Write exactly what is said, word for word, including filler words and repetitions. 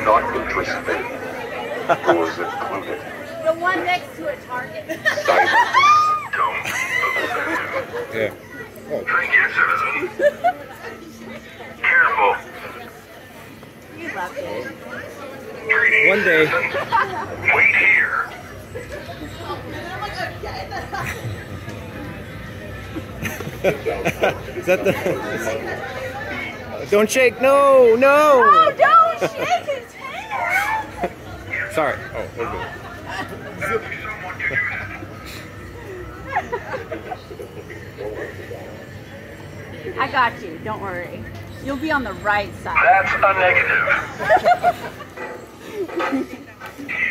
not interested. Yours included. The one next to a Target. Silence. Don't offend him. Yeah. Oh. Drink your citizen. Careful. You love it. Greetings, One day. citizen. Wait here. Is that the... Don't shake! No! No! Oh, don't shake his hand! Sorry. Oh, okay. There'll be someone to do that. I got you. Don't worry. You'll be on the right side. That's a negative.